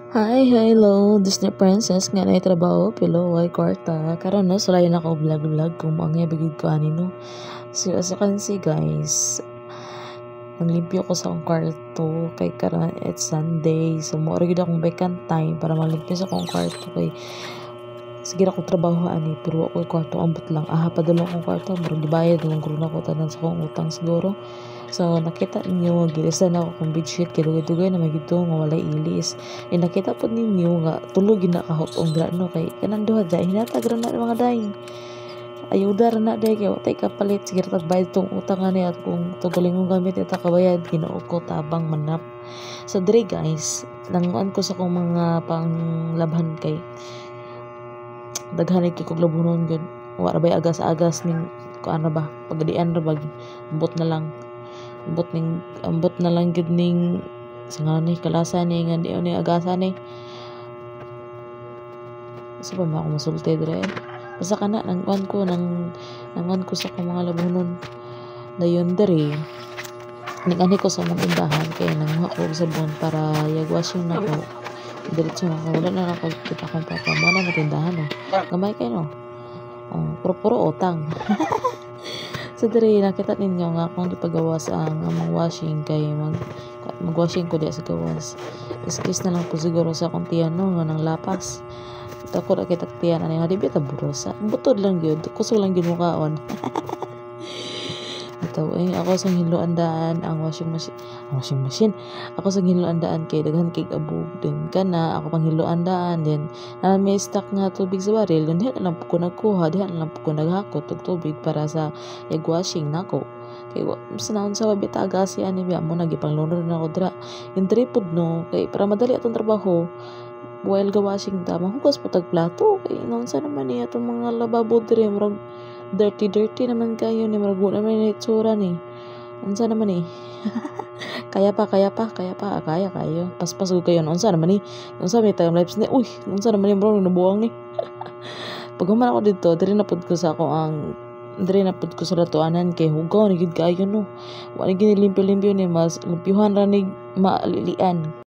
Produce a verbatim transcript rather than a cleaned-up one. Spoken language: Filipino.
Hi, hello, Disney Princess nga na trabaho pilo way kwarta karon no sulay na ko vlog-vlog kung mga bigid ko ani no. So as you can see guys, naglimpyo ko sa akong kwarto kay karon it's Sunday. So mo ra gid akong vacant time para malimpyo sa akong kwarto kay sige ra ko trabaho ani pero ako kwarto ambot lang aha padulong akong kwarto murag gibayad lang guro na ko tanan sa akong utang siguro. So nakita ninyo gilisan ako kung bedsheet kay dugay-dugay na magito nga walay ilis. E nakita po ninyo nga tulog na kahotong dra no kay kanang duha dai hinatag ra na mga daing. Ayuda ra na dai kay watay kapalit sige ra bayad tong utang ani at kung tugalingong gamit ita kabayad Ginoo ko tabang manap. So dire guys, nanguan ko sa kong mga panglabhan kay daghan kay kog labunon gyud. Wa ra bay agas-agas ning kuan ba pagadian ra bag ambot na lang ambot ning ambot na lang gid ning sa ni kalasa ni nga di ni agasa ni sa pa ako masulti dire basta kana nang kuan ko nang nanguan ko sa akong mga labunon dayon dire nagani ko sa mga tindahan kay nanguha ko og sabon para yagwasin na ko diretso na ko wala na ako kita kong papa mo na tindahan no gamay kay no oh puro puro utang. So dire nakita ninyo nga akong gipagawas ang among washing kay mag mag-washing ko diya sa gawas. Excuse na lang po siguro sa akong tiyan no nga nang lapas. Tako ra kita tiyan ani nga di bita burosa. Butod lang gyud, kusog lang gyud mukaon. Ito eh ako sa hinloandaan ang washing machine, ang washing machine. Ako sa hinloandaan kay daghan kay abog din kana ako pang hinloandaan din. Na may stock nga tubig sa baril, diha na lang ko nagkuha, diha na lang ko naghakot og tubig para sa egg washing nako. Kay sa naon sa wabita agasi ani biya mo nagipangluno na ako dra. Yung tripod no kay para madali atong trabaho. While ga washing ta mahugas po tag plato kay naon sa naman niya atong mga lababo dire murag dirty dirty naman kayo ni murag naman ni itsura ni. Unsa naman ni? kaya pa kaya pa kaya pa kaya kayo. Paspas ko kayo unsa naman ni? Unsa may time lapse ni? Uy, unsa naman ni bro nabuang ni? Pag human ako dito, diri na pud ko sa ako ang diri na pud ko sa latuanan kay hugaw ni gid kayo no. Wa ni gid limpyo-limpyo ni mas limpyuhan ra ni maalilian.